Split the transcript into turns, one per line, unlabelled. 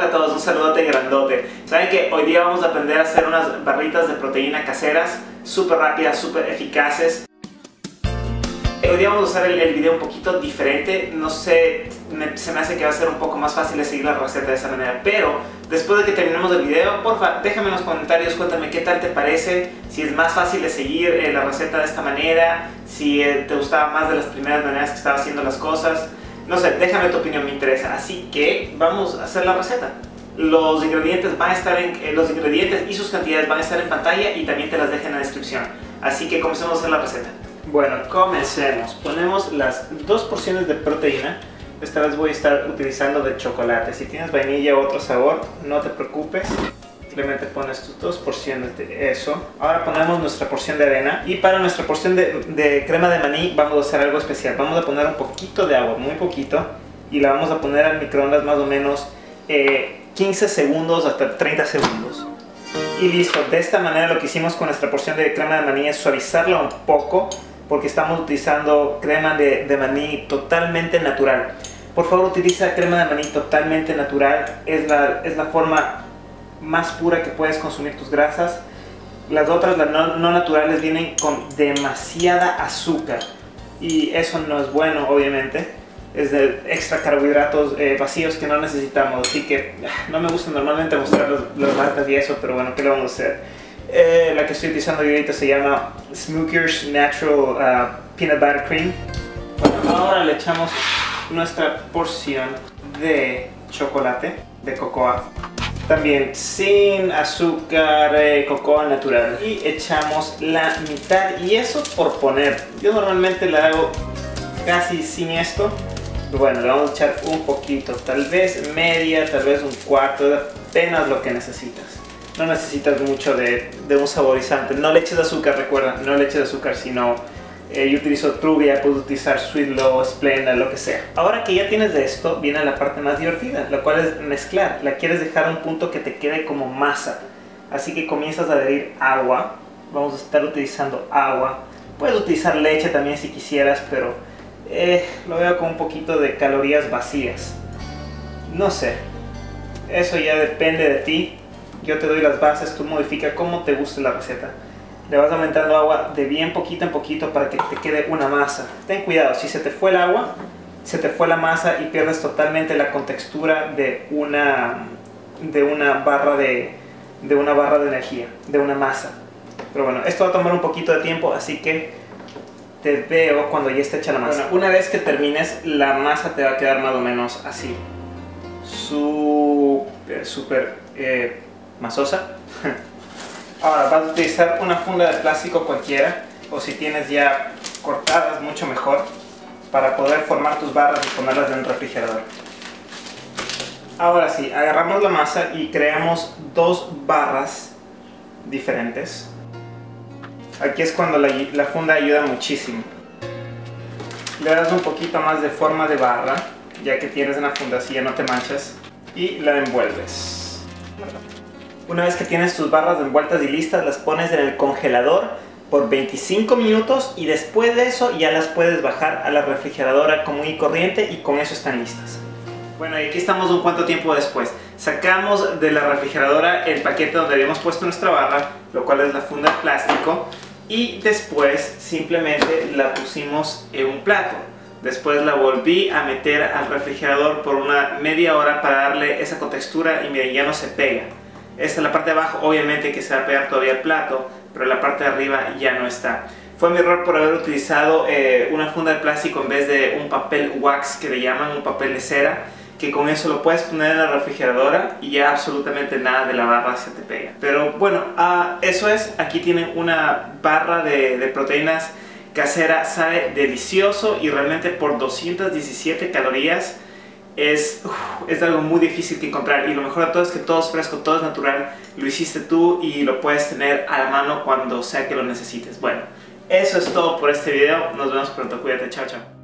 Hola a todos, un saludote grandote. Saben que hoy día vamos a aprender a hacer unas barritas de proteína caseras, súper rápidas, súper eficaces. Hoy día vamos a usar el video un poquito diferente. No sé, se me hace que va a ser un poco más fácil de seguir la receta de esa manera. Pero después de que terminemos el video, porfa, déjame en los comentarios, cuéntame qué tal te parece. Si es más fácil de seguir la receta de esta manera, si te gustaba más de las primeras maneras que estaba haciendo las cosas. No sé, déjame tu opinión, me interesa. Así que vamos a hacer la receta. Los ingredientes van a estar los ingredientes y sus cantidades van a estar en pantalla y también te las dejo en la descripción. Así que comencemos a hacer la receta. Bueno, comencemos. Ponemos las 2 porciones de proteína. Esta vez voy a estar utilizando de chocolate. Si tienes vainilla u otro sabor, no te preocupes. Simplemente pones tus 2 porciones de eso. Ahora ponemos nuestra porción de avena. Y para nuestra porción de crema de maní vamos a hacer algo especial. Vamos a poner un poquito de agua, muy poquito. Y la vamos a poner al microondas más o menos 15 segundos hasta 30 segundos. Y listo. De esta manera lo que hicimos con nuestra porción de crema de maní es suavizarla un poco, porque estamos utilizando crema de maní totalmente natural. Por favor, utiliza crema de maní totalmente natural. Es la forma más pura que puedes consumir tus grasas. Las otras, las no naturales, vienen con demasiada azúcar y eso no es bueno, obviamente. Es de extra carbohidratos vacíos que no necesitamos, así que no me gusta normalmente mostrar las marcas y eso, pero bueno, ¿qué le vamos a hacer? La que estoy utilizando ahorita se llama Smucker's Natural Peanut Butter Cream. Bueno, ahora le echamos nuestra porción de chocolate de cocoa, también sin azúcar, cocoa natural, y echamos la mitad, y eso por poner. Yo normalmente la hago casi sin esto. Bueno, le vamos a echar un poquito, tal vez media, tal vez un cuarto, apenas lo que necesitas. No necesitas mucho de un saborizante. No le eches azúcar, recuerda, no le eches azúcar, sino yo utilizo Truvia, puedes utilizar Sweet Low, Splenda, lo que sea. Ahora que ya tienes de esto, viene la parte más divertida, la cual es mezclar. La quieres dejar a un punto que te quede como masa. Así que comienzas a adherir agua. Vamos a estar utilizando agua. Puedes utilizar leche también si quisieras, pero lo veo con un poquito de calorías vacías. No sé, eso ya depende de ti. Yo te doy las bases, tú modifica como te guste la receta. Le vas aumentando agua de bien poquito en poquito para que te quede una masa. Ten cuidado, si se te fue el agua, se te fue la masa y pierdes totalmente la contextura de una barra de energía, de una masa. Pero bueno, esto va a tomar un poquito de tiempo, así que te veo cuando ya esté hecha la masa. Bueno, una vez que termines, la masa te va a quedar más o menos así. Súper masosa. Ahora vas a utilizar una funda de plástico cualquiera, o si tienes ya cortadas, mucho mejor, para poder formar tus barras y ponerlas en el refrigerador. Ahora sí, agarramos la masa y creamos 2 barras diferentes. Aquí es cuando la funda ayuda muchísimo. Le das un poquito más de forma de barra, ya que tienes una funda así, ya no te manchas, y la envuelves. Una vez que tienes tus barras envueltas y listas, las pones en el congelador por 25 minutos y después de eso ya las puedes bajar a la refrigeradora común y corriente y con eso están listas. Bueno, y aquí estamos un cuánto tiempo después. Sacamos de la refrigeradora el paquete donde habíamos puesto nuestra barra, lo cual es la funda de plástico, y después simplemente la pusimos en un plato. Después la volví a meter al refrigerador por una media hora para darle esa contextura y miren, ya no se pega. Esta es la parte de abajo, obviamente que se va a pegar todavía el plato, pero la parte de arriba ya no está. Fue mi error por haber utilizado una funda de plástico en vez de un papel wax que le llaman, un papel de cera, que con eso lo puedes poner en la refrigeradora y ya absolutamente nada de la barra se te pega. Pero bueno, eso es. Aquí tienen una barra de proteínas casera, sabe delicioso y realmente por 217 calorías es algo muy difícil que encontrar, y lo mejor de todo es que todo es fresco, todo es natural, lo hiciste tú y lo puedes tener a la mano cuando sea que lo necesites. Bueno, eso es todo por este video, nos vemos pronto, cuídate, chao chao.